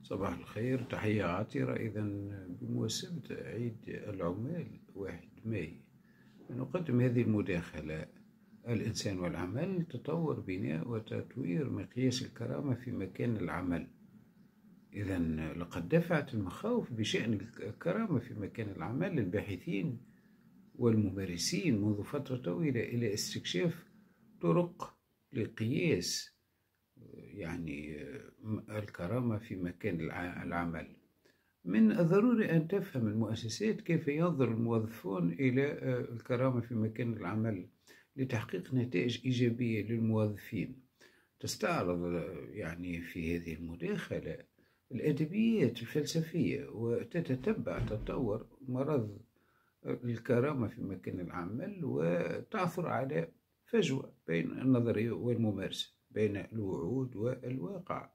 صباح الخير، تحية عاطرة. إذا بمناسبة عيد العمال 1 ماي نقدم هذه المداخلة: الإنسان والعمل، تطور بناء وتطوير مقياس الكرامة في مكان العمل. إذا لقد دفعت المخاوف بشأن الكرامة في مكان العمل الباحثين والممارسين منذ فترة طويلة إلى استكشاف طرق لقياس الكرامة في مكان العمل. من الضروري أن تفهم المؤسسات كيف ينظر الموظفون إلى الكرامة في مكان العمل لتحقيق نتائج إيجابية للموظفين. تستعرض في هذه المداخلة الأدبيات الفلسفية وتتتبع تطور مرض الكرامة في مكان العمل، وتعثر على فجوة بين النظرية والممارسة، بين الوعود والواقع.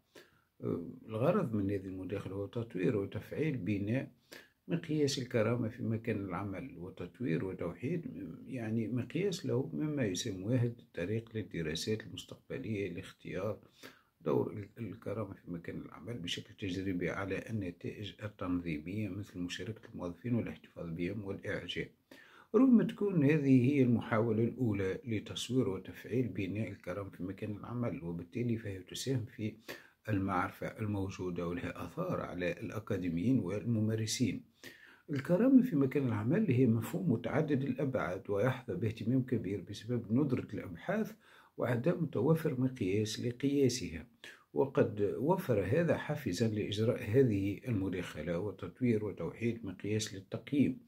الغرض من هذه المداخلة هو تطوير وتفعيل بناء مقياس الكرامة في مكان العمل، وتطوير وتوحيد مقياس له مما يسمى طريق للدراسات المستقبلية لاختيار دور الكرامة في مكان العمل بشكل تجريبي على النتائج التنظيمية مثل مشاركة الموظفين والاحتفاظ بهم والإعجاب. ربما تكون هذه هي المحاولة الأولى لتصوير وتفعيل بناء الكرامة في مكان العمل، وبالتالي فهي تساهم في المعرفة الموجودة ولها آثار على الأكاديميين والممارسين. الكرامة في مكان العمل هي مفهوم متعدد الأبعاد، ويحظى باهتمام كبير بسبب ندرة الأبحاث وعدم توفر مقياس لقياسها. وقد وفر هذا حافزا لإجراء هذه المداخلة وتطوير وتوحيد مقياس للتقييم.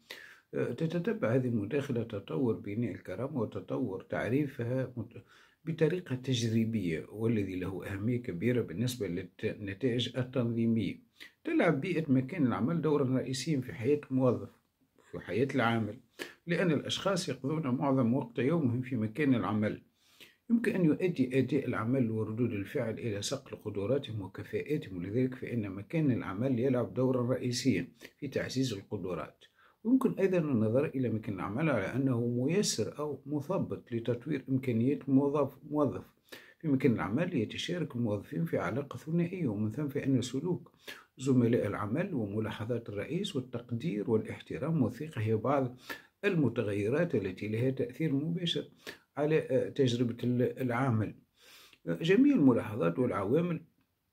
تتتبع هذه المداخلة تطور بناء الكرامة وتطور تعريفها بطريقة تجريبية، والذي له أهمية كبيرة بالنسبة للنتائج التنظيمية. تلعب بيئة مكان العمل دورا رئيسيا في حياة الموظف، في حياة العامل، لأن الأشخاص يقضون معظم وقت يومهم في مكان العمل. يمكن أن يؤدي أداء العمل وردود الفعل إلى صقل قدراتهم وكفاءاتهم، ولذلك فإن مكان العمل يلعب دورا رئيسيا في تعزيز القدرات. ويمكن أيضا النظر إلى مكان العمل على أنه ميسر أو مثبط لتطوير إمكانيات موظف. في مكان العمل يتشارك الموظفين في علاقة ثنائية، ومن ثم فإن سلوك زملاء العمل وملاحظات الرئيس والتقدير والاحترام والثقة هي بعض المتغيرات التي لها تأثير مباشر على تجربة العامل. جميع الملاحظات والعوامل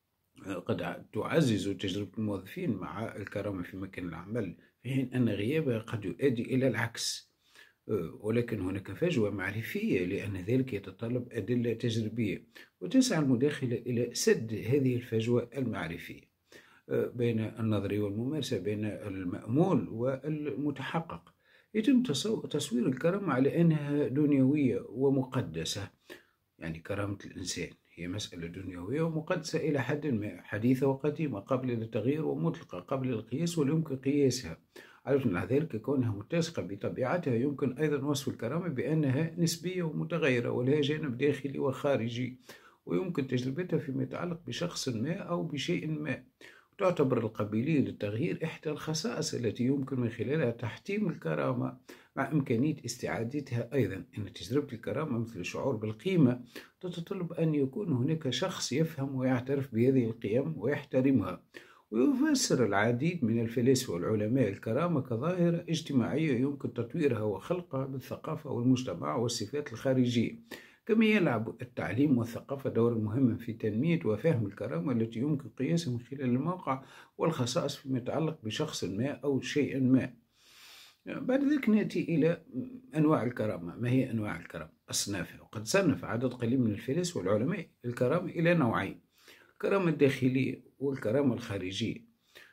قد تعزز تجربة الموظفين مع الكرامة في مكان العمل، في حين أن غيابها قد يؤدي إلى العكس. ولكن هناك فجوة معرفية، لأن ذلك يتطلب أدلة تجريبية، وتسعى المداخلة إلى سد هذه الفجوة المعرفية بين النظري والممارسة، بين المأمول والمتحقق. يتم تصوير الكرامة على أنها دنيوية ومقدسة. كرامة الإنسان هي مسألة دنيوية ومقدسة إلى حد ما، حديثة وقديمة، قابلة للتغيير ومطلقة قبل القياس ولا يمكن قياسها. مع ذلك كونها متسقة بطبيعتها، يمكن أيضا وصف الكرامة بأنها نسبية ومتغيرة ولها جانب داخلي وخارجي، ويمكن تجربتها فيما يتعلق بشخص ما أو بشيء ما. تعتبر القابلية للتغيير إحدى الخصائص التي يمكن من خلالها تحتيم الكرامة، مع إمكانية استعادتها. أيضا إن تجربة الكرامة مثل الشعور بالقيمة تتطلب أن يكون هناك شخص يفهم ويعترف بهذه القيم ويحترمها. ويفسر العديد من الفلاسفة والعلماء الكرامة كظاهرة اجتماعية يمكن تطويرها وخلقها بالثقافة والمجتمع والصفات الخارجية. كما يلعب التعليم والثقافة دورا مهما في تنمية وفهم الكرامة التي يمكن قياسها من خلال الموقع والخصائص فيما يتعلق بشخص ما أو شيء ما. بعد ذلك نأتي إلى أنواع الكرامة. ما هي أنواع الكرامة؟ أصنافها. وقد صنف عدد قليل من الفلاسفة والعلماء الكرامة إلى نوعين: الكرامة الداخلية والكرامة الخارجية.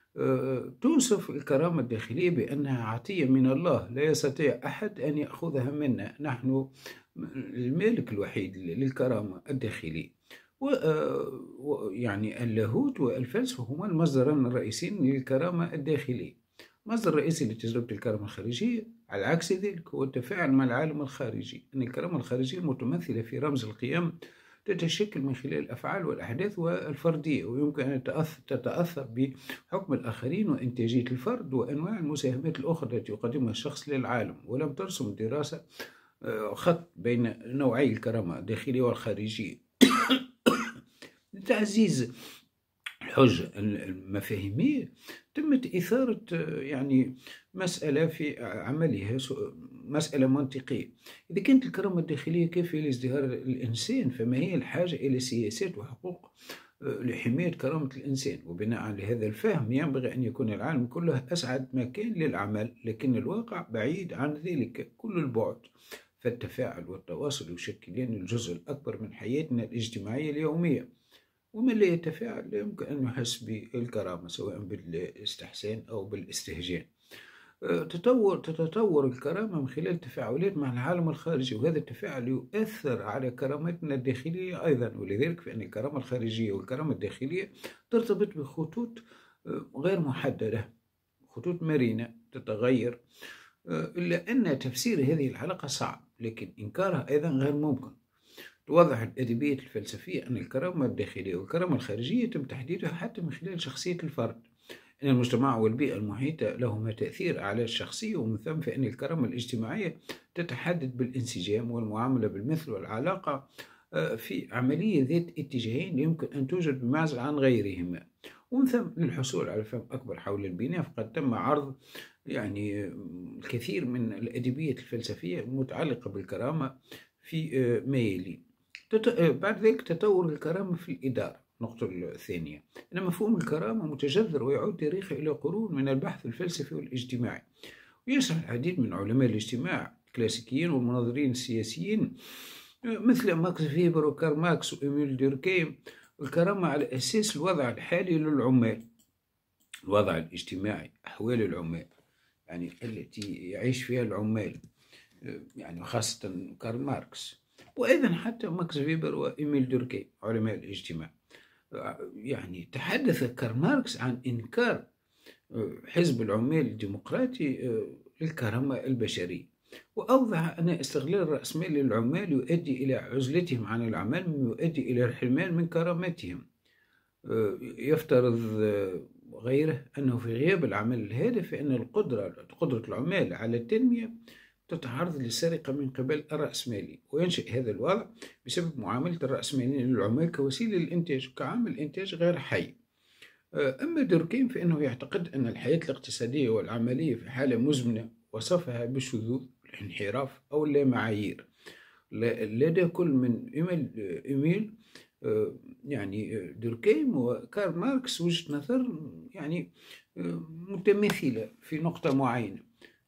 توصف الكرامة الداخلية بأنها عطية من الله لا يستطيع أحد أن يأخذها منا، نحن المالك الوحيد للكرامة الداخلية. اللاهوت والفلسفة هما المصدران الرئيسيين للكرامة الداخلية. مصدر رئيسي لتجربة الكرامة الخارجية على عكس ذلك هو التفاعل مع العالم الخارجي. أن الكرامة الخارجية المتمثلة في رمز القيم تتشكل من خلال الأفعال والأحداث والفردية، ويمكن أن تتأثر بحكم الآخرين وإنتاجية الفرد وأنواع المساهمات الأخرى التي يقدمها الشخص للعالم. ولم ترسم الدراسة خط بين نوعي الكرامة الداخلية والخارجية لتعزيز الحجة المفاهيمية تمت إثارة يعني مسألة في عملها، مسألة منطقية. إذا كانت الكرامة الداخلية كافية لازدهار الإنسان، فما هي الحاجة إلى سياسات وحقوق لحماية كرامة الإنسان؟ وبناء على هذا الفهم ينبغي أن يكون العالم كله أسعد مكان للعمل، لكن الواقع بعيد عن ذلك كل البعد. فالتفاعل والتواصل يشكلان الجزء الأكبر من حياتنا الاجتماعية اليومية، ومن لا يتفاعل لا يمكن أن يحس بالكرامة، سواء بالاستحسان أو بالاستهجان. تتطور الكرامة من خلال تفاعلات مع العالم الخارجي، وهذا التفاعل يؤثر على كرامتنا الداخلية أيضا. ولذلك فإن الكرامة الخارجية والكرامة الداخلية ترتبط بخطوط غير محددة، خطوط مرنة تتغير، إلا أن تفسير هذه العلاقة صعب، لكن إنكارها أيضا غير ممكن. توضح الأدبية الفلسفية أن الكرامة الداخلية والكرامة الخارجية يتم تحديدها حتى من خلال شخصية الفرد. أن المجتمع والبيئة المحيطة لهما تأثير على الشخصية، ومن ثم فإن الكرامة الاجتماعية تتحدد بالانسجام والمعاملة بالمثل والعلاقة في عملية ذات اتجاهين يمكن أن توجد بمعزل عن غيرهما. ومن ثم للحصول على فهم أكبر حول البناء، فقد تم عرض يعني الكثير من الأدبية الفلسفية المتعلقة بالكرامة في ما يلي. بعد ذلك تطور الكرامة في الإدارة. النقطة الثانية أن مفهوم الكرامة متجذر ويعود تاريخه إلى قرون من البحث الفلسفي والاجتماعي، ويشرح العديد من علماء الاجتماع الكلاسيكيين والمناظرين السياسيين مثل ماكس فيبر وكارل ماركس وإيميل دوركيم الكرامة على أساس الوضع الحالي للعمال، الوضع الاجتماعي، أحوال العمال يعني التي يعيش فيها العمال، يعني خاصة كارل ماركس، وأيضا حتى ماكس فيبر وإيميل دوركيم علماء الاجتماع. يعني تحدث كارل ماركس عن إنكار حزب العمال الديمقراطي للكرامة البشرية، وأوضح أن استغلال الرأسمال للعمال يؤدي إلى عزلتهم عن العمل، مما يؤدي إلى الحرمان من كرامتهم. يفترض غيره أنه في غياب العمل الهادف فإن قدرة العمال على التنمية تتعرض للسرقة من قبل الرأسمالي، وينشأ هذا الوضع بسبب معاملة الرأسماليين للعمال كوسيلة للإنتاج، كعامل إنتاج غير حي. أما دوركيم فإنه يعتقد أن الحياة الاقتصادية والعملية في حالة مزمنة، وصفها بالشذوذ، الانحراف أو اللامعايير. لدى كل من إيميل يعني دوركيم وكارل ماركس وجهة نظر يعني متماثلة في نقطة معينة.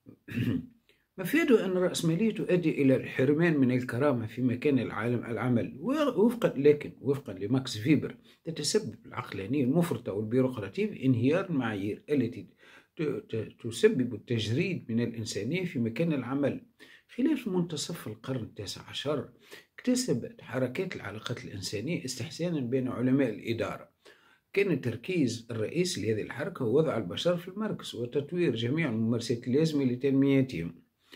مفاده أن الرأسمالية تؤدي إلى الحرمان من الكرامة في مكان العمل، لكن وفقا لماكس فيبر تتسبب العقلانية المفرطة والبيروقراطية في انهيار المعايير التي تسبب التجريد من الإنسانية في مكان العمل. خلال منتصف القرن التاسع عشر اكتسبت حركات العلاقات الإنسانية استحسانا بين علماء الإدارة. كان التركيز الرئيسي لهذه الحركة هو وضع البشر في المركز وتطوير جميع الممارسات اللازمة لتنميتهم.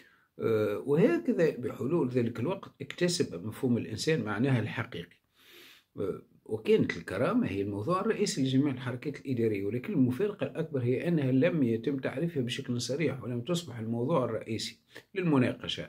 وهكذا بحلول ذلك الوقت اكتسب مفهوم الإنسان معناها الحقيقي، وكانت الكرامة هي الموضوع الرئيسي لجميع الحركات الإدارية. ولكن المفارقة الأكبر هي أنها لم يتم تعريفها بشكل صريح، ولم تصبح الموضوع الرئيسي للمناقشة.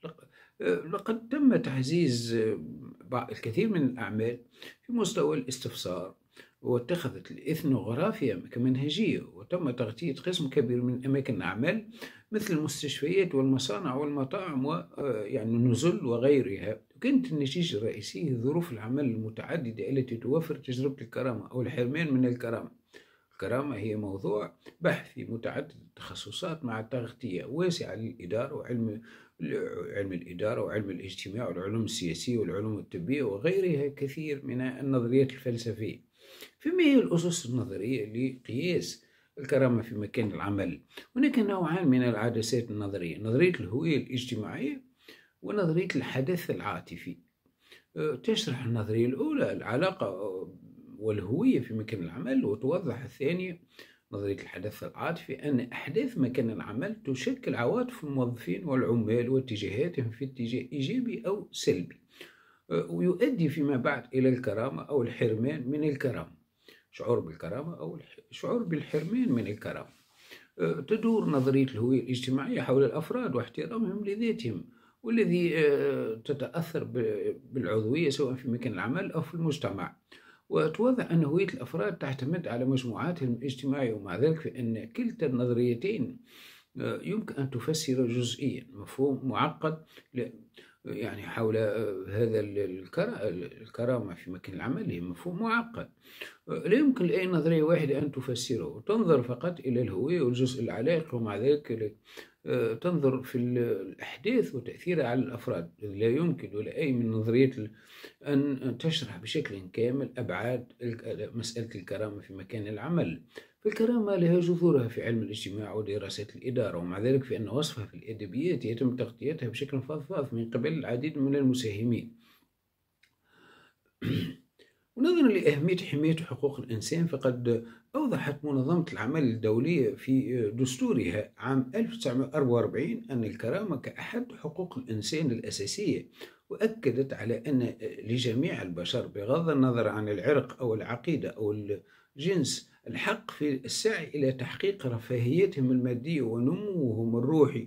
لقد تم تعزيز الكثير من الأعمال في مستوى الاستفسار، واتخذت الإثنوغرافيا كمنهجية، وتم تغطية قسم كبير من أماكن الأعمال مثل المستشفيات والمصانع والمطاعم ويعني النزل وغيرها. كانت النتيجة الرئيسية ظروف العمل المتعددة التي توفر تجربة الكرامة أو الحرمان من الكرامة. الكرامة هي موضوع بحثي متعدد التخصصات مع تغطية واسعة للإدارة وعلم الإدارة وعلم الاجتماع والعلوم السياسية والعلوم الطبية وغيرها كثير من النظريات الفلسفية. فيما هي الأسس النظرية لقياس الكرامة في مكان العمل؟ هناك نوعان من العدسات النظرية: نظرية الهوية الاجتماعية ونظرية الحدث العاطفي. تشرح النظرية الأولى العلاقة والهوية في مكان العمل، وتوضح الثانية نظرية الحدث العاطفي أن أحداث مكان العمل تشكل عواطف الموظفين والعمال واتجاهاتهم في اتجاه إيجابي أو سلبي، ويؤدي فيما بعد إلى الكرامة أو الحرمان من الكرامة، شعور بالكرامة أو شعور بالحرمان من الكرامة. تدور نظرية الهوية الاجتماعية حول الأفراد واحترامهم لذاتهم، والذي تتأثر بالعضوية سواء في مكان العمل أو في المجتمع. وتوضح أن هوية الأفراد تعتمد على مجموعاتهم الاجتماعية، ومع ذلك فإن كلتا النظريتين يمكن أن تفسر جزئيا مفهوم معقد يعني حول هذا الكرامة في مكان العمل. هي مفهوم معقد لا يمكن لأي نظرية واحدة أن تفسره، تنظر فقط إلى الهوية والجزء العلاقي، ومع ذلك تنظر في الأحداث وتأثيرها على الأفراد. لا يمكن لأي من نظريات أن تشرح بشكل كامل أبعاد مسألة الكرامة في مكان العمل. فالكرامة لها جذورها في علم الاجتماع ودراسات الإدارة، ومع ذلك فإن وصفها في الأدبيات يتم تغطيتها بشكل فظاظ من قبل العديد من المساهمين. ونظرا لأهمية حماية حقوق الإنسان، فقد أوضحت منظمة العمل الدولية في دستورها عام 1944 أن الكرامة كأحد حقوق الإنسان الأساسية، وأكدت على أن لجميع البشر بغض النظر عن العرق أو العقيدة أو الجنس الحق في السعي إلى تحقيق رفاهيتهم المادية ونموهم الروحي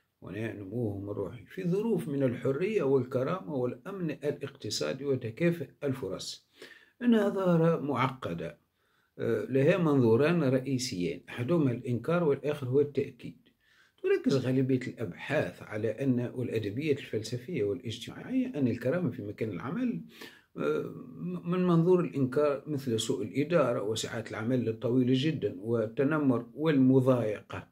في ظروف من الحرية والكرامة والأمن الاقتصادي وتكافؤ الفرص. إنها ظاهرة معقدة لها منظوران رئيسيان، أحدهما الإنكار والآخر هو التأكيد. تركز غالبية الأبحاث على أن والأدبيات الفلسفية والاجتماعية أن الكرامة في مكان العمل من منظور الإنكار مثل سوء الإدارة وساعات العمل الطويلة جدا والتنمر والمضايقة.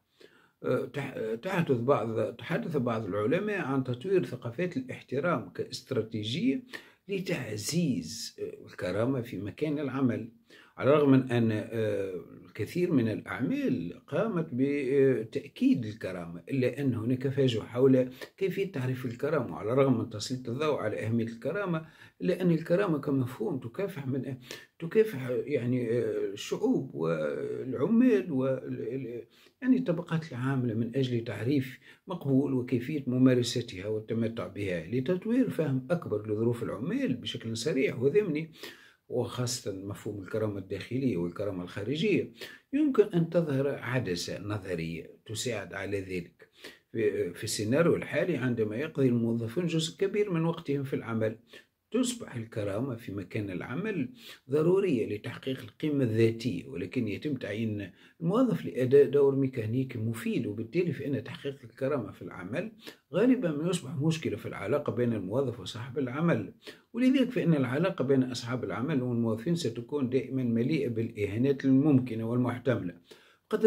تحدث بعض العلماء عن تطوير ثقافات الاحترام كاستراتيجية لتعزيز الكرامة في مكان العمل، على الرغم من أن الكثير من الأعمال قامت بتأكيد الكرامة، إلا أن هناك فجوة حول كيفية تعريف الكرامة. على الرغم من تسليط الضوء على أهمية الكرامة، إلا أن الكرامة كمفهوم تكافح يعني الشعوب والعمال يعني الطبقات العاملة من أجل تعريف مقبول وكيفية ممارستها والتمتع بها لتطوير فهم أكبر لظروف العمال بشكل صريح وضمني، وخاصة مفهوم الكرامة الداخلية والكرامة الخارجية. يمكن أن تظهر عدسة نظرية تساعد على ذلك في السيناريو الحالي. عندما يقضي الموظفون جزء كبير من وقتهم في العمل، تصبح الكرامة في مكان العمل ضرورية لتحقيق القيمة الذاتية، ولكن يتم تعيين الموظف لأداء دور ميكانيكي مفيد، وبالتالي فإن تحقيق الكرامة في العمل غالبا ما يصبح مشكلة في العلاقة بين الموظف وصاحب العمل. ولذلك فإن العلاقة بين أصحاب العمل والموظفين ستكون دائما مليئة بالإهانات الممكنة والمحتملة. قد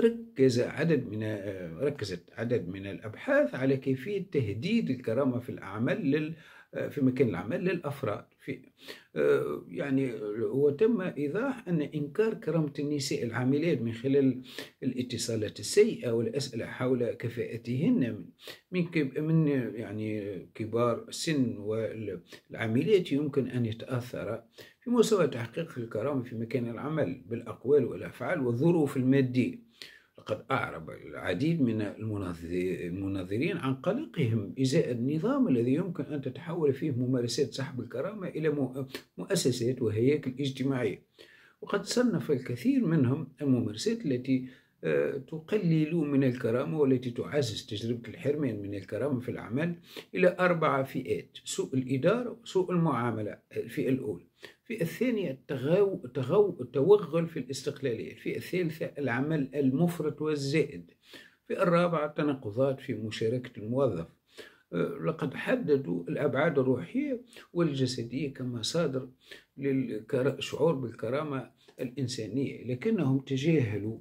ركزت عدد من الأبحاث على كيفية تهديد الكرامة في العمل في مكان العمل للأفراد. يعني وتم إيضاح أن إنكار كرامة النساء العاملات من خلال الاتصالات السيئة والأسئلة حول كفاءتهن من يعني كبار السن والعاملات يمكن أن يتأثر في مستوى تحقيق الكرامة في مكان العمل بالأقوال والأفعال والظروف المادية. لقد أعرب العديد من المناظرين عن قلقهم إزاء النظام الذي يمكن أن تتحول فيه ممارسات سحب الكرامة إلى مؤسسات وهياكل اجتماعية. وقد صنف الكثير منهم الممارسات التي تقلل من الكرامة والتي تعزز تجربة الحرمان من الكرامة في العمل إلى 4 فئات: سوء الإدارة، سوء المعاملة الفئة الأولى، الفئة الثانية التوغل في الاستقلالية، الفئة الثالثة العمل المفرط والزائد، الفئة الرابعة التناقضات في مشاركة الموظف. لقد حددوا الأبعاد الروحية والجسدية كمصادر للشعور بالكرامة الإنسانية، لكنهم تجاهلوا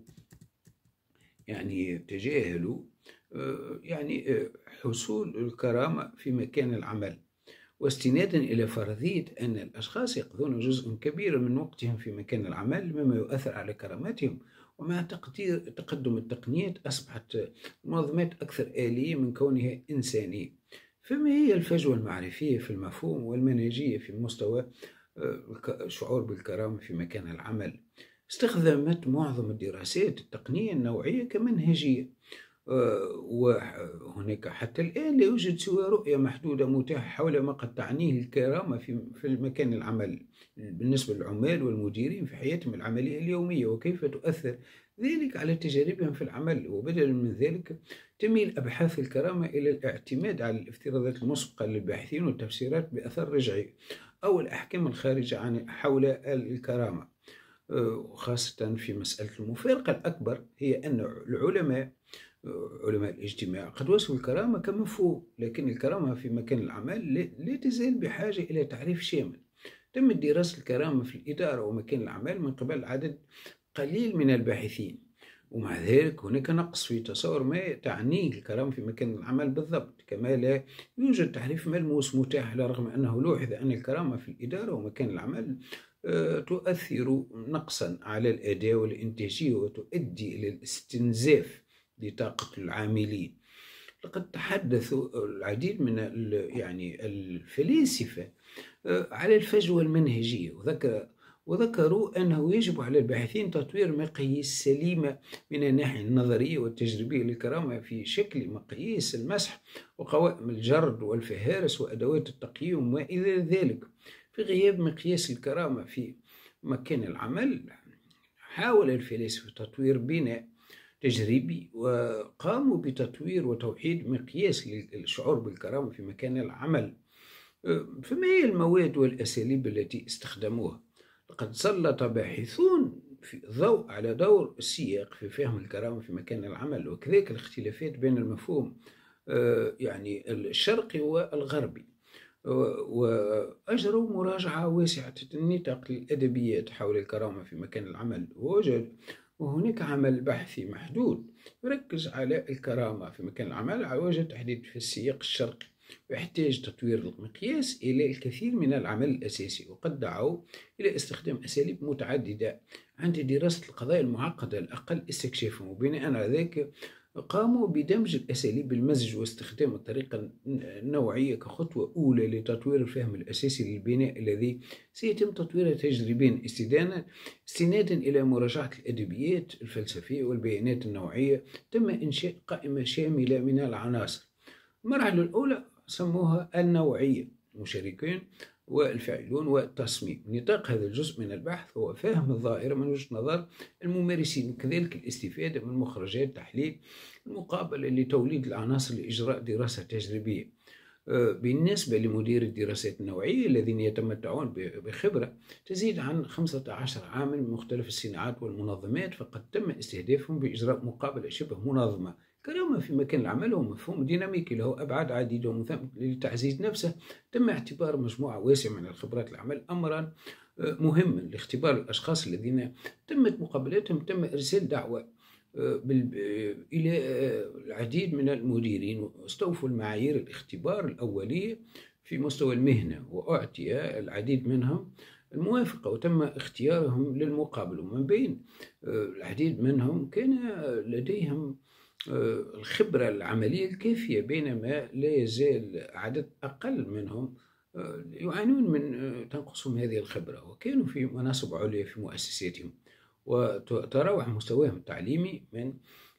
حصول الكرامة في مكان العمل، واستنادا إلى فرضية أن الأشخاص يقضون جزء كبير من وقتهم في مكان العمل مما يؤثر على كرامتهم. ومع تقدم التقنيات أصبحت المنظمات أكثر آلية من كونها إنسانية. فما هي الفجوة المعرفية في المفهوم والمنهجية في مستوى الشعور بالكرامة في مكان العمل؟ استخدمت معظم الدراسات التقنية النوعية كمنهجية، وهناك حتى الآن لا يوجد سوى رؤية محدودة متاحة حول ما قد تعنيه الكرامة في المكان العمل بالنسبة للعمال والمديرين في حياتهم العملية اليومية، وكيف تؤثر ذلك على تجاربهم في العمل. وبدلا من ذلك تميل أبحاث الكرامة إلى الاعتماد على الافتراضات المسبقة للباحثين والتفسيرات بأثر رجعي أو الأحكام الخارجة عن حول الكرامة، وخاصة في مسألة المفارقة الأكبر هي أن علماء الاجتماع قد وصفوا الكرامة كمفهوم، لكن الكرامة في مكان العمل لا تزال بحاجة إلى تعريف شامل. تمت دراسة الكرامة في الإدارة ومكان العمل من قبل عدد قليل من الباحثين، ومع ذلك هناك نقص في تصور ما تعنيه الكرامة في مكان العمل بالضبط، كما لا يوجد تعريف ملموس متاح، على الرغم أنه لوحظ أن الكرامة في الإدارة ومكان العمل تؤثر نقصا على الأداء والإنتاجية وتؤدي إلى الاستنزاف لطاقة العاملين. لقد تحدث العديد من الفلاسفة على الفجوة المنهجية، وذكروا أنه يجب على الباحثين تطوير مقاييس سليمة من الناحية النظرية والتجريبية للكرامة في شكل مقاييس المسح وقوائم الجرد والفهارس وأدوات التقييم وما إلى ذلك. في غياب مقياس الكرامة في مكان العمل، حاول الفلاسفة تطوير بناء تجريبي وقاموا بتطوير وتوحيد مقياس للشعور بالكرامة في مكان العمل. فما هي المواد والأساليب التي استخدموها؟ لقد سلط باحثون في الضوء على دور السياق في فهم الكرامة في مكان العمل، وكذلك الاختلافات بين المفهوم الشرقي والغربي، وأجروا مراجعة واسعة النطاق للأدبيات حول الكرامة في مكان العمل، وهناك عمل بحثي محدود يركز على الكرامة في مكان العمل على وجه التحديد في السياق الشرقي، ويحتاج تطوير المقياس إلى الكثير من العمل الأساسي. وقد دعوا إلى استخدام أساليب متعددة عند دراسة القضايا المعقدة الأقل استكشافا، وبناء على ذلك قاموا بدمج الأساليب المزج واستخدام الطريقة النوعية كخطوة أولى لتطوير الفهم الأساسي للبناء الذي سيتم تطويره تجريبيا استنادا إلى مراجعة الأدبيات الفلسفية والبيانات النوعية. تم إنشاء قائمة شاملة من العناصر. المرحلة الأولى سموها النوعية، المشاركين والفاعلون والتصميم. نطاق هذا الجزء من البحث هو فهم الظاهرة من وجهة نظر الممارسين، وكذلك الاستفادة من مخرجات تحليل المقابلة لتوليد العناصر لإجراء دراسة تجريبية. بالنسبة لمدير الدراسات النوعية الذين يتمتعون بخبرة تزيد عن 15 عاما من مختلف الصناعات والمنظمات، فقد تم استهدافهم بإجراء مقابلة شبه منظمة. الكرامة في مكان العمل هو مفهوم ديناميكي له أبعاد عديدة، لتعزيز نفسه تم اعتبار مجموعة واسعة من الخبرات العمل أمرا مهما لاختبار الأشخاص الذين تمت مقابلتهم. تم إرسال دعوة إلى العديد من المديرين واستوفوا المعايير الاختبار الأولية في مستوى المهنة، وأعطي العديد منهم الموافقة وتم اختيارهم للمقابلة. ومن بين العديد منهم كان لديهم الخبرة العملية الكافية، بينما لا يزال عدد أقل منهم يعانون من تنقصهم هذه الخبرة، وكانوا في مناصب عليا في مؤسساتهم، وتراوح مستواهم التعليمي من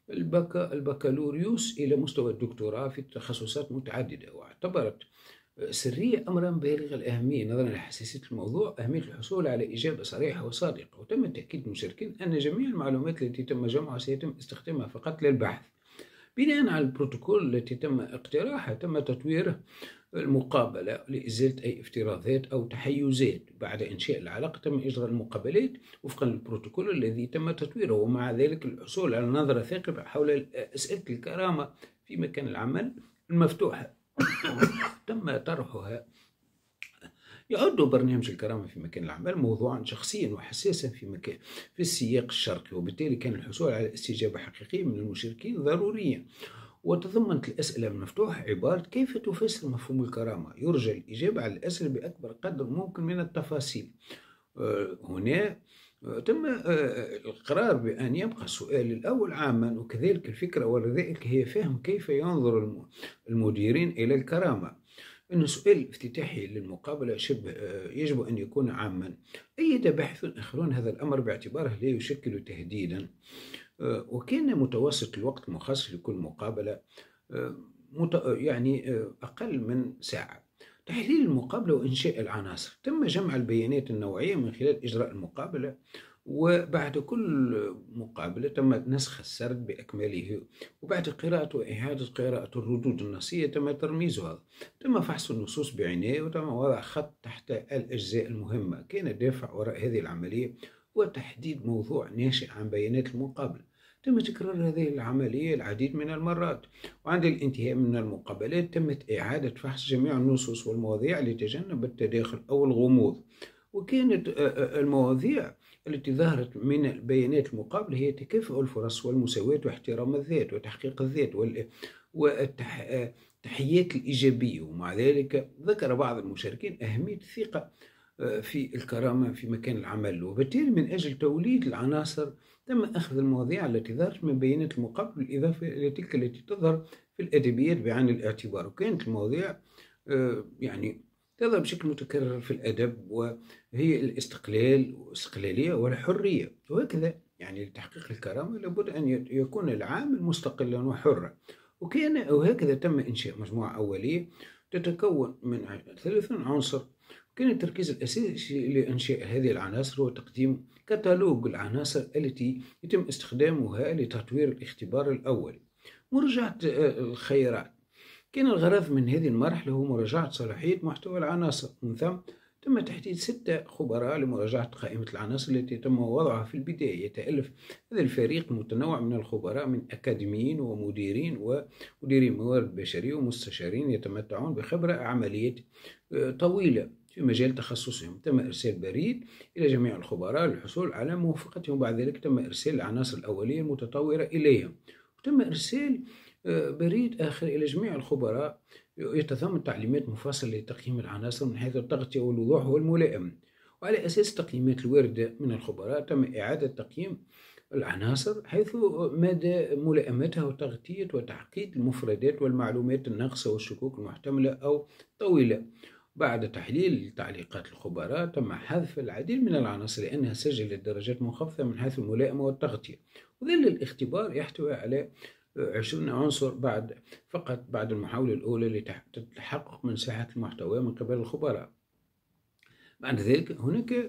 البكالوريوس إلى مستوى الدكتوراه في تخصصات متعددة. واعتبرت سرية أمرا بالغ الأهمية نظرا لحساسية الموضوع، أهمية الحصول على إجابة صريحة وصادقة. وتم تأكيد المشاركين أن جميع المعلومات التي تم جمعها سيتم استخدامها فقط للبحث. بناء على البروتوكول التي تم اقتراحها تم تطوير المقابلة لإزالة أي افتراضات أو تحيزات. بعد إنشاء العلاقة تم إجراء المقابلات وفقا للبروتوكول الذي تم تطويره، ومع ذلك الحصول على نظرة ثاقبة حول أسئلة الكرامة في مكان العمل المفتوحة تم طرحها. يعد برنامج الكرامة في مكان العمل موضوعا شخصيا وحساسا في السياق الشرقي، وبالتالي كان الحصول على استجابة حقيقية من المشاركين ضروريا. وتضمنت الأسئلة المفتوحة عبارة كيف تفسر مفهوم الكرامة. يرجى الإجابة على الأسئلة بأكبر قدر ممكن من التفاصيل. هنا تم القرار بأن يبقى السؤال الأول عاما، وكذلك الفكرة ولذلك هي فهم كيف ينظر المديرين إلى الكرامة. أن السؤال الافتتاحي للمقابلة يجب أن يكون عاما. أيد باحثون آخرون هذا الأمر باعتباره لا يشكل تهديدا وكان متوسط الوقت المخصص لكل مقابلة يعني أقل من ساعة. تحليل المقابلة وإنشاء العناصر: تم جمع البيانات النوعية من خلال إجراء المقابلة، وبعد كل مقابلة تم نسخ السرد بأكمله، وبعد قراءة وإعادة قراءة الردود النصية تم ترميزها. تم فحص النصوص بعناية وتم وضع خط تحت الأجزاء المهمة. كان الدافع وراء هذه العملية هو تحديد موضوع ناشئ عن بيانات المقابلة. تم تكرار هذه العملية العديد من المرات، وعند الانتهاء من المقابلات تمت إعادة فحص جميع النصوص والمواضيع لتجنب التداخل أو الغموض. وكانت المواضيع التي ظهرت من البيانات المقابلة هي تكافؤ الفرص والمساواة واحترام الذات وتحقيق الذات والتحيات الإيجابية. ومع ذلك ذكر بعض المشاركين أهمية الثقة في الكرامة في مكان العمل، وبالتالي من أجل توليد العناصر تم أخذ المواضيع التي ظهرت من بيانات المقابل بالإضافة إلى تلك التي تظهر في الأدبيات بعين الاعتبار. وكانت المواضيع يعني تظهر بشكل متكرر في الأدب، وهي الاستقلالية والحرية. وهكذا يعني لتحقيق الكرامة لابد أن يكون العامل مستقلا وحرا. وهكذا تم إنشاء مجموعة أولية تتكون من 3 عنصر. كان التركيز الأساسي لإنشاء هذه العناصر هو تقديم كتالوج العناصر التي يتم استخدامها لتطوير الاختبار الأولي. مراجعة الخيارات: كان الغرض من هذه المرحلة هو مراجعة صلاحية محتوى العناصر. من ثم تم تحديد 6 خبراء لمراجعة قائمة العناصر التي تم وضعها في البداية. يتألف هذا الفريق المتنوع من الخبراء من أكاديميين ومديرين ومديري موارد بشرية ومستشارين يتمتعون بخبرة عملية طويلة في مجال تخصصهم. تم إرسال بريد إلى جميع الخبراء للحصول على موافقتهم. بعد ذلك تم إرسال العناصر الأولية المتطورة إليهم. وتم إرسال بريد آخر إلى جميع الخبراء يتضمن تعليمات مفصلة لتقييم العناصر من حيث التغطية والوضوح والملائمة. وعلى أساس التقييمات الواردة من الخبراء تم إعادة تقييم العناصر حيث مدى ملائمتها وتغطية وتعقيد المفردات والمعلومات الناقصة والشكوك المحتملة أو طويلة. بعد تحليل تعليقات الخبراء تم حذف العديد من العناصر لأنها سجلت درجات منخفضة من حيث الملائمة والتغطية. وظل الاختبار يحتوي على 20 عنصر فقط بعد المحاولة الأولى للتحقق من صحة المحتوى من قبل الخبراء. بعد ذلك هناك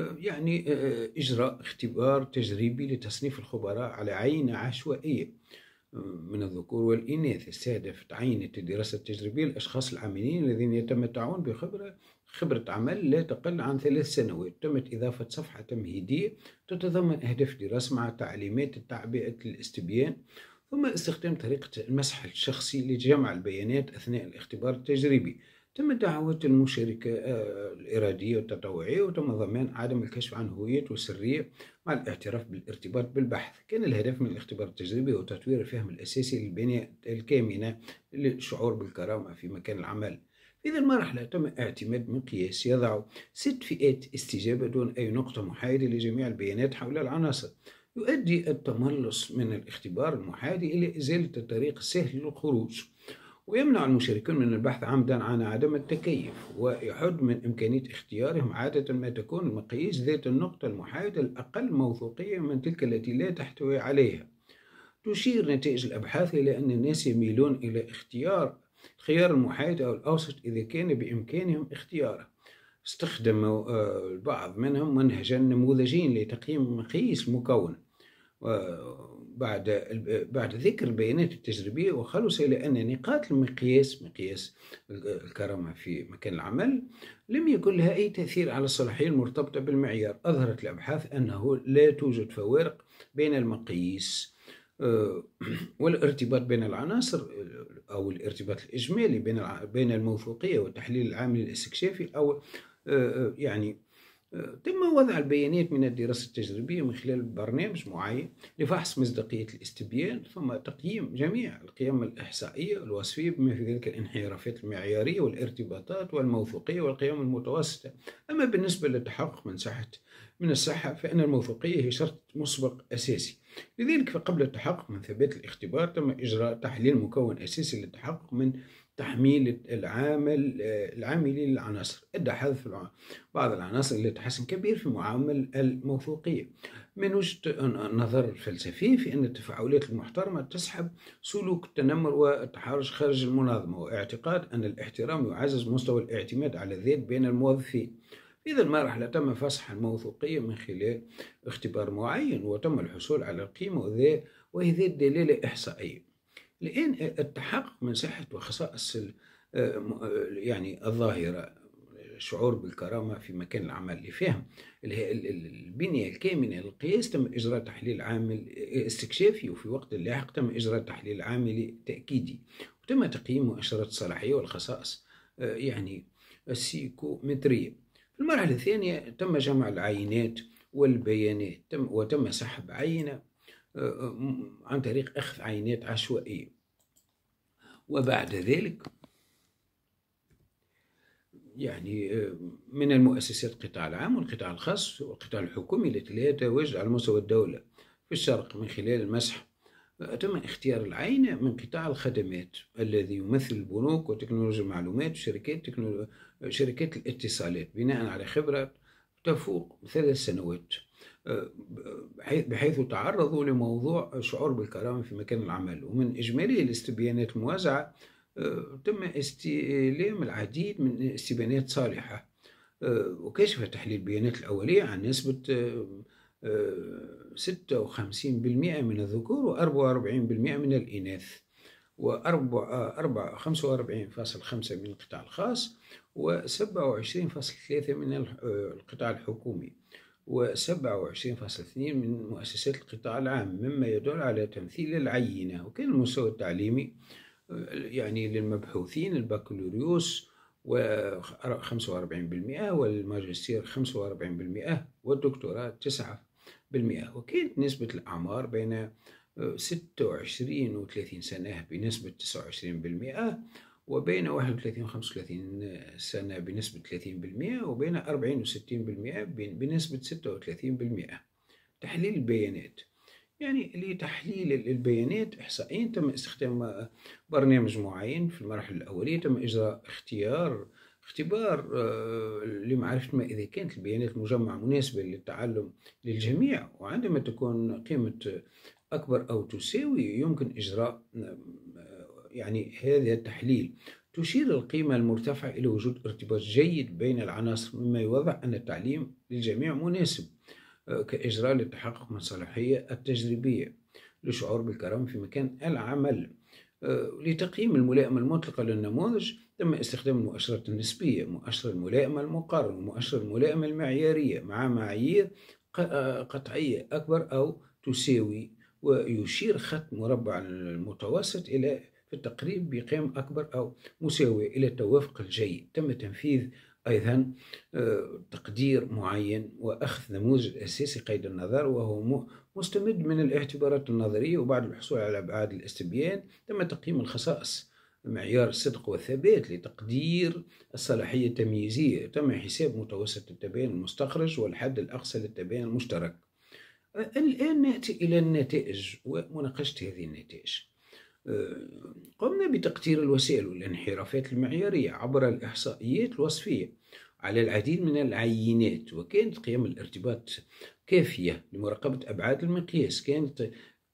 إجراء اختبار تجريبي لتصنيف الخبراء على عينة عشوائية من الذكور والإناث. استهدف عينة الدراسة التجريبية الأشخاص العاملين الذين يتمتعون بخبرة عمل لا تقل عن 3 سنوات. تمت إضافة صفحة تمهيدية تتضمن أهداف الدراسة مع تعليمات التعبئة الاستبيان، ثم استخدام طريقة المسح الشخصي لجمع البيانات أثناء الاختبار التجريبي. تم دعوة المشاركة الإرادية والتطوعية، وتم ضمان عدم الكشف عن هوية وسرية مع الاعتراف بالارتباط بالبحث. كان الهدف من الاختبار التجريبي هو تطوير الفهم الأساسي للبنية الكامنة للشعور بالكرامة في مكان العمل. في هذه المرحلة تم اعتماد مقياس يضع 6 فئات استجابة دون أي نقطة محايدة لجميع البيانات حول العناصر. يؤدي التملص من الاختبار المحادي إلى إزالة الطريق السهل للخروج، ويمنع المشاركين من البحث عمدا عن عدم التكيف، ويحد من إمكانية اختيارهم عادة ما تكون المقاييس ذات النقطة المحايدة الأقل موثوقية من تلك التي لا تحتوي عليها. تشير نتائج الأبحاث إلى أن الناس يميلون إلى الخيار المحايد أو الأوسط إذا كان بإمكانهم اختياره. استخدم البعض منهم منهجا نموذجين لتقييم المقاييس المكونة. بعد ذكر البيانات التجريبية وخلص إلى أن نقاط مقياس الكرامة في مكان العمل لم يكن لها أي تأثير على الصلاحية المرتبطة بالمعيار. أظهرت الأبحاث أنه لا توجد فوارق بين المقاييس والارتباط بين العناصر أو الارتباط الإجمالي بين الموثوقية والتحليل العامل الاستكشافي أو تم وضع البيانات من الدراسة التجريبية من خلال برنامج معين لفحص مصداقية الاستبيان، ثم تقييم جميع القيم الإحصائية الوصفية بما في ذلك الانحرافات المعيارية والارتباطات والموثوقية والقيم المتوسطة. أما بالنسبة للتحقق من الصحة فإن الموثوقية هي شرط مسبق أساسي. لذلك فقبل التحقق من ثبات الاختبار تم إجراء تحليل مكون أساسي للتحقق من تحميل العاملين للعناصر. أدى حذف بعض العناصر إلى تحسن كبير في معامل الموثوقية من وجهة النظر الفلسفي، في أن التفاعلات المحترمة تسحب سلوك التنمر والتحرش خارج المنظمة، واعتقاد أن الاحترام يعزز مستوى الاعتماد على الذات بين الموظفين. في ذا المرحلة تم فصح الموثوقية من خلال اختبار معين، وتم الحصول على القيمة وهي ذات دلالة إحصائية. الآن التحقق من صحة وخصائص يعني الظاهرة الشعور بالكرامة في مكان العمل لفهم البنية الكامنة للقياس، تم إجراء تحليل عامل استكشافي، وفي وقت لاحق تم إجراء تحليل عاملي تأكيدي، وتم تقييم مؤشرات الصلاحية والخصائص يعني السيكومترية. في المرحلة الثانية تم جمع العينات والبيانات، وتم سحب عينة عن طريق أخذ عينات عشوائية. وبعد ذلك يعني من المؤسسات القطاع العام والقطاع الخاص والقطاع الحكومي التي لا تتواجد على مستوى الدولة في الشرق من خلال المسح، تم اختيار العينة من قطاع الخدمات الذي يمثل البنوك وتكنولوجيا المعلومات وشركات الاتصالات بناء على خبرة تفوق 3 سنوات، بحيث تعرضوا لموضوع شعور بالكرامة في مكان العمل. ومن إجمالي الاستبيانات الموزعة تم استلام العديد من الاستبيانات صالحة، وكشف تحليل البيانات الأولية عن نسبة 56% من الذكور و44% من الإناث، و45.5% من القطاع الخاص، و27.3% من القطاع الحكومي، و27.2% من مؤسسات القطاع العام، مما يدل على تمثيل العينة. وكان المستوى التعليمي يعني للمبحوثين البكالوريوس 45%، والماجستير 45%، والدكتوراه 9%. وكانت نسبة الأعمار بين 26 و 30 سنة بنسبة 29%، وبين 31 و 35 سنة بنسبة 30%، وبين 40 و 60% بنسبة 36%. تحليل البيانات، يعني لتحليل البيانات إحصائيا تم استخدام برنامج معين. في المرحلة الأولية تم إجراء اختبار لمعرفة ما إذا كانت البيانات المجمعة مناسبة للتعلم للجميع، وعندما تكون قيمة أكبر أو تساوي يمكن إجراء يعني هذا التحليل. تشير القيمة المرتفعة إلى وجود ارتباط جيد بين العناصر، مما يوضح أن التعليم للجميع مناسب كإجراء للتحقق من الصلاحية التجريبية للشعور بالكرامة في مكان العمل. لتقييم الملائمة المطلقة للنموذج تم استخدام المؤشرات النسبية، مؤشر الملائمة المقارن، ومؤشر الملائمة المعيارية، مع معايير قطعية أكبر أو تساوي، ويشير خط مربع المتوسط إلى في التقريب بقيم أكبر أو مساوية إلى التوافق الجيد. تم تنفيذ أيضا تقدير معين وأخذ نموذج أساسي قيد النظر، وهو مستمد من الاعتبارات النظرية. وبعد الحصول على أبعاد الاستبيان تم تقييم الخصائص معيار الصدق والثبات لتقدير الصلاحية التمييزية. تم حساب متوسط التباين المستخرج والحد الأقصى للتباين المشترك. الآن نأتي إلى النتائج ومناقشة هذه النتائج. قمنا بتقدير الوسائل والانحرافات المعيارية عبر الإحصائيات الوصفية على العديد من العينات، وكانت قيم الارتباط كافية لمراقبة أبعاد المقياس. كانت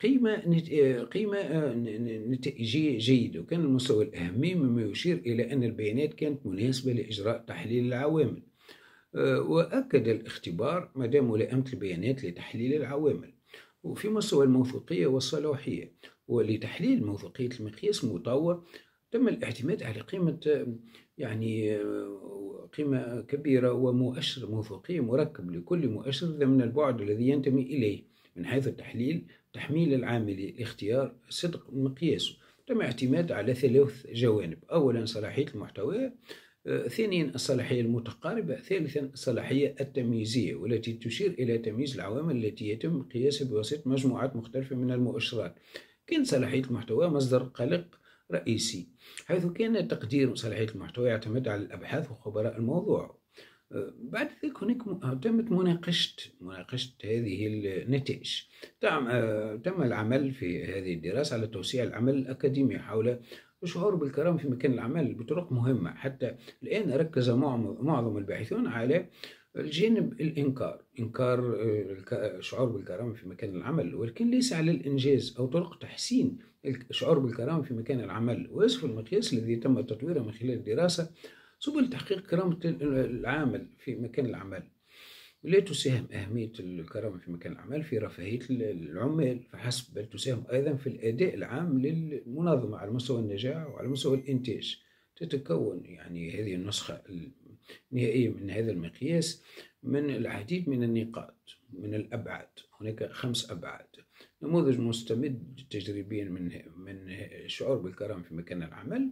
قيمة نتائجية جيدة، وكان المستوى الأهمي مما يشير إلى أن البيانات كانت مناسبة لإجراء تحليل العوامل. وأكد الاختبار مدى ملائمة البيانات لتحليل العوامل. وفي مستوى الموثوقية والصلاحية ولتحليل موثوقية المقياس المطور تم الاعتماد على يعني قيمة كبيرة ومؤشر موثوقية مركب لكل مؤشر ضمن البعد الذي ينتمي إليه، من حيث تحميل العامل لاختيار صدق المقياس. تم اعتماد على 3 جوانب: أولا صلاحية المحتوى، ثانيا الصلاحية المتقاربة، ثالثا الصلاحية التمييزية، والتي تشير إلى تمييز العوامل التي يتم قياسها بواسطة مجموعات مختلفة من المؤشرات. كانت صلاحية المحتوى مصدر قلق رئيسي، حيث كان تقدير صلاحية المحتوى يعتمد على الأبحاث وخبراء الموضوع. بعد ذلك هناك تمت مناقشة هذه النتائج. تم العمل في هذه الدراسة على توسيع العمل الأكاديمي حول الشعور بالكرامة في مكان العمل بطرق مهمة. حتى الآن ركز معظم الباحثون على الجانب إنكار الشعور بالكرامة في مكان العمل، ولكن ليس على الإنجاز أو طرق تحسين الشعور بالكرامة في مكان العمل. ويصف المقياس الذي تم تطويره من خلال الدراسة سبل تحقيق كرامة العامل في مكان العمل. لا تساهم أهمية الكرامة في مكان العمل في رفاهية العمال فحسب، بل تساهم أيضا في الأداء العام للمنظمة على مستوى النجاح وعلى مستوى الإنتاج. تتكون يعني هذه النسخة النهائية من هذا المقياس من العديد من النقاط، من الأبعاد. هناك 5 أبعاد. نموذج مستمد تجريبيا من الشعور بالكرامة في مكان العمل،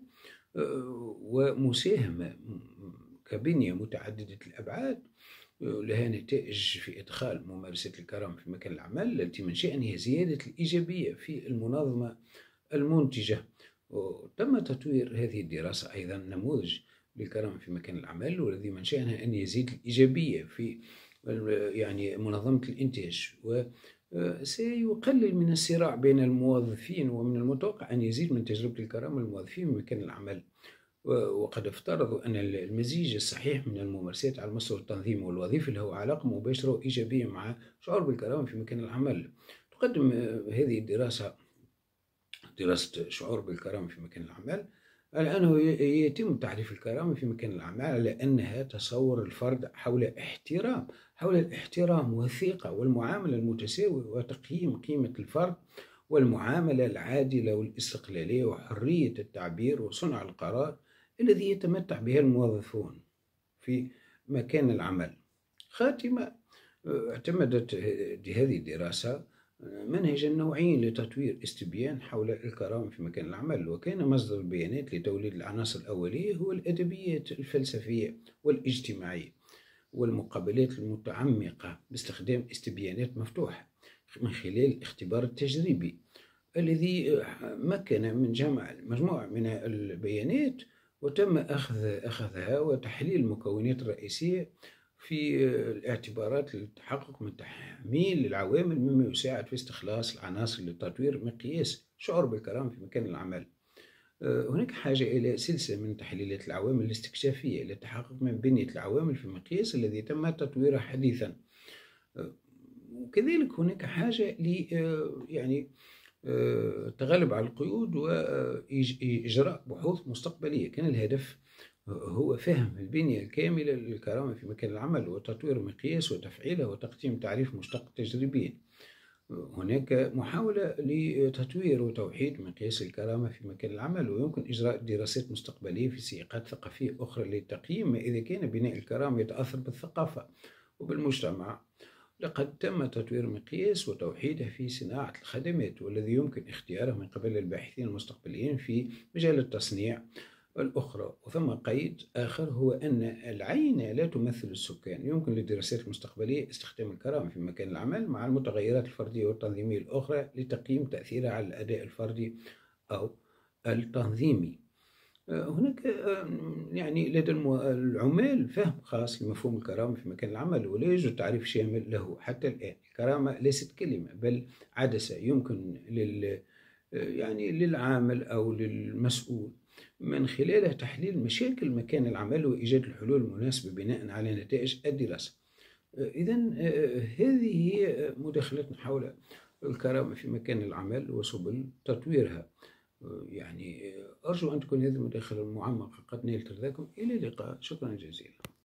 ومساهمة كبنية متعددة الأبعاد لها نتائج في إدخال ممارسة الكرامة في مكان العمل التي من شأنها زيادة الإيجابية في المنظمة المنتجة. وتم تطوير هذه الدراسة أيضا نموذج للكرامة في مكان العمل، والذي من شأنها أن يزيد الإيجابية في يعني منظمة الإنتاج، وسيقلل من الصراع بين الموظفين، ومن المتوقع أن يزيد من تجربة الكرامة للموظفين في مكان العمل. وقد افترضوا أن المزيج الصحيح من الممارسات على مستوى التنظيم والوظيفة له علاقة مباشرة وإيجابية مع شعور بالكرامة في مكان العمل. تقدم هذه الدراسة دراسة شعور بالكرامة في مكان العمل على أنه يتم تعريف الكرامة في مكان العمل على أنها تصور الفرد حول الاحترام والثقة والمعاملة المتساوية وتقييم قيمة الفرد والمعاملة العادلة والاستقلالية وحرية التعبير وصنع القرار الذي يتمتع بها الموظفون في مكان العمل. خاتمة، اعتمدت هذه الدراسة منهجا نوعيا لتطوير استبيان حول الكرامة في مكان العمل، وكان مصدر البيانات لتوليد العناصر الأولية هو الأدبيات الفلسفية والاجتماعية والمقابلات المتعمقة باستخدام استبيانات مفتوحة من خلال الاختبار التجريبي الذي مكن من جمع مجموعة من البيانات وتم أخذها وتحليل المكونات الرئيسية في الاعتبارات للتحقق من تحميل العوامل مما يساعد في استخلاص العناصر لتطوير مقياس شعور بالكرامة في مكان العمل. هناك حاجة إلى سلسلة من تحليلات العوامل الاستكشافية للتحقق من بنية العوامل في المقياس الذي تم تطويره حديثا. وكذلك هناك حاجة يعني التغلب على القيود وإجراء بحوث مستقبلية. كان الهدف هو فهم البنية الكاملة للكرامة في مكان العمل وتطوير مقياس وتفعيله وتقديم تعريف مشتق تجريبيا. هناك محاولة لتطوير وتوحيد مقياس الكرامة في مكان العمل، ويمكن إجراء دراسات مستقبلية في سياقات ثقافية أخرى لتقييم ما إذا كان بناء الكرامة يتأثر بالثقافة وبالمجتمع. لقد تم تطوير مقياس وتوحيده في صناعة الخدمات، والذي يمكن اختياره من قبل الباحثين المستقبليين في مجال التصنيع الأخرى. وثم قيد آخر هو أن العينة لا تمثل السكان. يمكن للدراسات المستقبلية استخدام الكرامة في مكان العمل مع المتغيرات الفردية والتنظيمية الأخرى لتقييم تأثيرها على الأداء الفردي أو التنظيمي. هناك يعني لدى العمال فهم خاص لمفهوم الكرامة في مكان العمل، ولا يوجد تعريف شامل له حتى الآن. الكرامة ليست كلمة بل عدسة يمكن يعني للعامل أو للمسؤول من خلالها تحليل مشاكل مكان العمل وإيجاد الحلول المناسبة بناء على نتائج الدراسة. إذن هذه هي مداخلتنا حول الكرامة في مكان العمل وسبل تطويرها. يعني أرجو أن تكون هذه المداخلة المعمقة قد نالت رضاكم. إلى اللقاء، شكرا جزيلا.